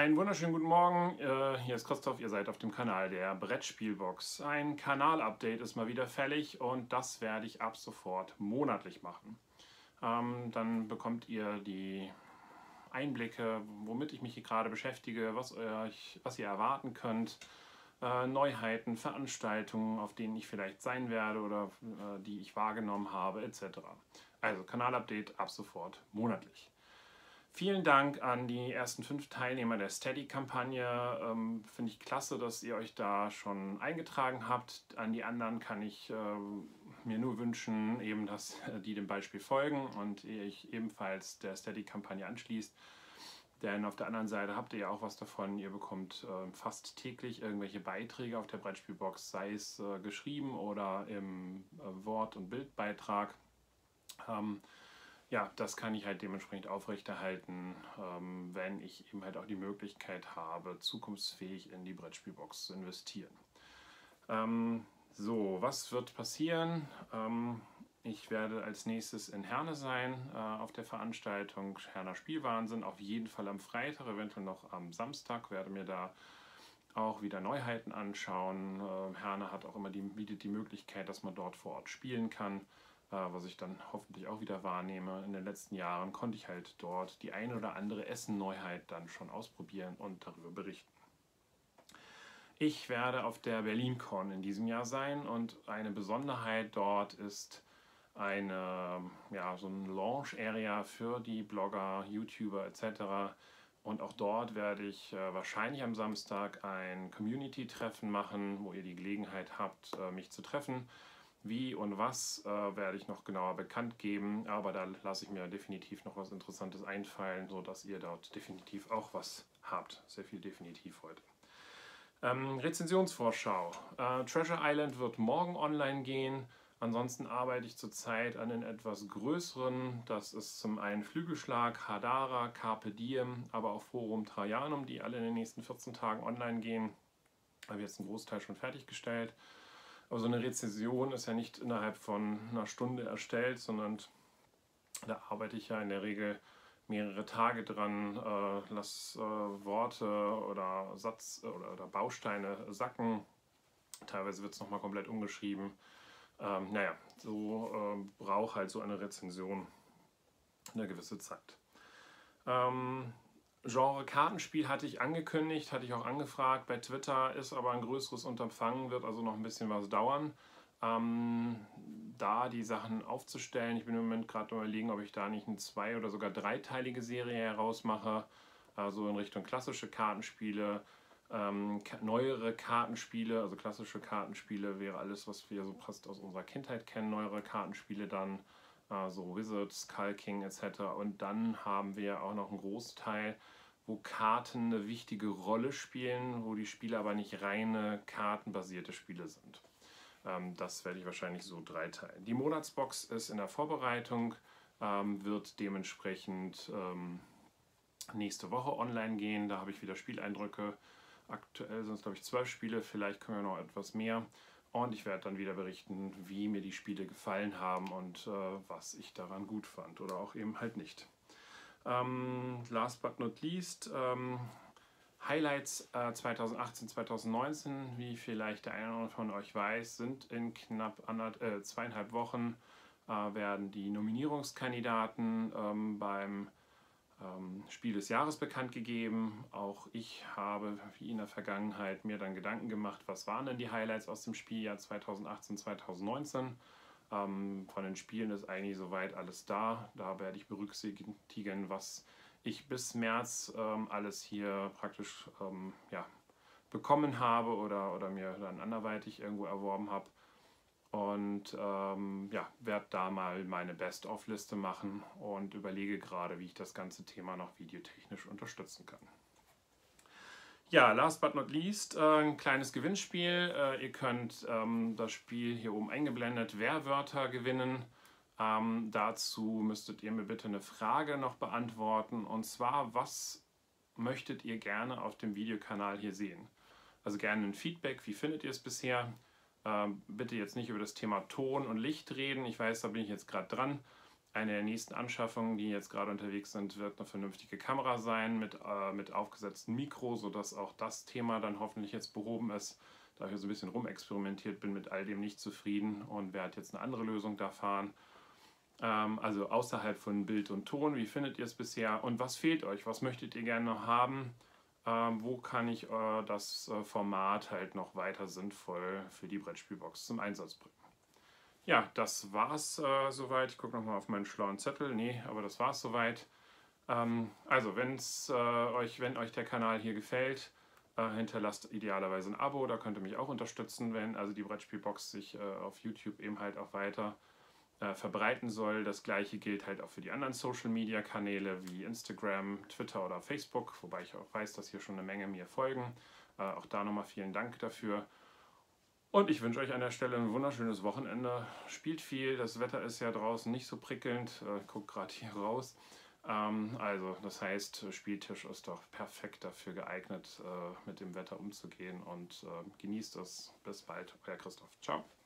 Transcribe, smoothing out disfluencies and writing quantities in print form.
Einen wunderschönen guten Morgen, hier ist Christoph, ihr seid auf dem Kanal der Brettspielbox. Ein Kanalupdate ist mal wieder fällig und das werde ich ab sofort monatlich machen. Dann bekommt ihr die Einblicke, womit ich mich hier gerade beschäftige, was ihr erwarten könnt, Neuheiten, Veranstaltungen, auf denen ich vielleicht sein werde oder die ich wahrgenommen habe, etc. Also Kanalupdate ab sofort monatlich. Vielen Dank an die ersten 5 Teilnehmer der Steady-Kampagne. Finde ich klasse, dass ihr euch da schon eingetragen habt. An die anderen kann ich mir nur wünschen, eben, dass die dem Beispiel folgen und ihr euch ebenfalls der Steady-Kampagne anschließt. Denn auf der anderen Seite habt ihr ja auch was davon. Ihr bekommt fast täglich irgendwelche Beiträge auf der Brettspielbox, sei es geschrieben oder im Wort- und Bildbeitrag. Ja, das kann ich halt dementsprechend aufrechterhalten, wenn ich eben halt auch die Möglichkeit habe, zukunftsfähig in die Brettspielbox zu investieren. So, was wird passieren? Ich werde als nächstes in Herne sein, auf der Veranstaltung Herner Spielwahnsinn, auf jeden Fall am Freitag, eventuell noch am Samstag, werde mir da auch wieder Neuheiten anschauen. Herne hat auch immer bietet die Möglichkeit, dass man dort vor Ort spielen kann, was ich dann hoffentlich auch wieder wahrnehme. In den letzten Jahren konnte ich halt dort die eine oder andere Essen-Neuheit dann schon ausprobieren und darüber berichten. Ich werde auf der BerlinCon in diesem Jahr sein und eine Besonderheit dort ist so ein Launch-Area für die Blogger, YouTuber etc. Und auch dort werde ich wahrscheinlich am Samstag ein Community-Treffen machen, wo ihr die Gelegenheit habt, mich zu treffen. Wie und was werde ich noch genauer bekannt geben, aber da lasse ich mir definitiv noch was Interessantes einfallen, sodass ihr dort definitiv auch was habt. Sehr viel definitiv heute. Rezensionsvorschau. Treasure Island wird morgen online gehen. Ansonsten arbeite ich zurzeit an den etwas größeren. Das ist zum einen Flügelschlag, Hadara, Carpe Diem, aber auch Forum Trajanum, die alle in den nächsten 14 Tagen online gehen. Da habe ich jetzt einen Großteil schon fertiggestellt. Aber so eine Rezension ist ja nicht innerhalb von einer Stunde erstellt, sondern da arbeite ich ja in der Regel mehrere Tage dran, lasse Worte oder Satz oder Bausteine sacken. Teilweise wird es nochmal komplett umgeschrieben. Braucht halt so eine Rezension eine gewisse Zeit. Genre Kartenspiel hatte ich angekündigt, hatte ich auch angefragt bei Twitter, ist aber ein größeres Unterfangen, wird also noch ein bisschen was dauern, da die Sachen aufzustellen. Ich bin im Moment gerade überlegen, ob ich da nicht eine 2- oder sogar 3-teilige Serie herausmache, also in Richtung klassische Kartenspiele, neuere Kartenspiele, also klassische Kartenspiele wäre alles, was wir so fast aus unserer Kindheit kennen, neuere Kartenspiele dann, so Wizard, Skull King etc. Und dann haben wir auch noch einen Großteil, wo Karten eine wichtige Rolle spielen, wo die Spiele aber nicht reine kartenbasierte Spiele sind. Das werde ich wahrscheinlich so 3 teilen. Die Monatsbox ist in der Vorbereitung, wird dementsprechend nächste Woche online gehen. Da habe ich wieder Spieleindrücke. Aktuell sind es, glaube ich, 12 Spiele, vielleicht können wir noch etwas mehr. Und ich werde dann wieder berichten, wie mir die Spiele gefallen haben und was ich daran gut fand oder auch eben halt nicht. Last but not least, Highlights 2018, 2019, wie vielleicht der eine oder andere von euch weiß, sind in knapp 2,5 Wochen werden die Nominierungskandidaten beim Spiel des Jahres bekannt gegeben. Auch ich habe, wie in der Vergangenheit, mir dann Gedanken gemacht, was waren denn die Highlights aus dem Spieljahr 2018, 2019. Von den Spielen ist eigentlich soweit alles da. Da werde ich berücksichtigen, was ich bis März alles hier praktisch bekommen habe oder mir dann anderweitig irgendwo erworben habe. Und werde da mal meine Best-of-Liste machen und überlege gerade, wie ich das ganze Thema noch videotechnisch unterstützen kann. Ja, last but not least, ein kleines Gewinnspiel. Ihr könnt das Spiel hier oben eingeblendet Werwörter gewinnen. Dazu müsstet ihr mir bitte eine Frage noch beantworten. Und zwar, was möchtet ihr gerne auf dem Videokanal hier sehen? Also gerne ein Feedback, wie findet ihr es bisher? Bitte jetzt nicht über das Thema Ton und Licht reden. Ich weiß, da bin ich jetzt gerade dran. Eine der nächsten Anschaffungen, die jetzt gerade unterwegs sind, wird eine vernünftige Kamera sein mit aufgesetztem Mikro, sodass auch das Thema dann hoffentlich jetzt behoben ist. Da ich so ein bisschen rumexperimentiert bin, mit all dem nicht zufrieden und werde jetzt eine andere Lösung da fahren. Also außerhalb von Bild und Ton, wie findet ihr es bisher und was fehlt euch? Was möchtet ihr gerne noch haben? Wo kann ich das Format halt noch weiter sinnvoll für die Brettspielbox zum Einsatz bringen? Ja, das war's soweit. Ich gucke nochmal auf meinen schlauen Zettel. Nee, aber das war's soweit. Also, wenn euch der Kanal hier gefällt, hinterlasst idealerweise ein Abo. Da könnt ihr mich auch unterstützen, wenn also die Brettspielbox sich auf YouTube eben halt auch weiter verbreiten soll. Das gleiche gilt halt auch für die anderen Social Media Kanäle wie Instagram, Twitter oder Facebook, wobei ich auch weiß, dass hier schon eine Menge mir folgen. Auch da nochmal vielen Dank dafür. Und ich wünsche euch an der Stelle ein wunderschönes Wochenende. Spielt viel, das Wetter ist ja draußen nicht so prickelnd. Guckt gerade hier raus. Also, das heißt, Spieltisch ist doch perfekt dafür geeignet, mit dem Wetter umzugehen und genießt es. Bis bald, euer Christoph. Ciao.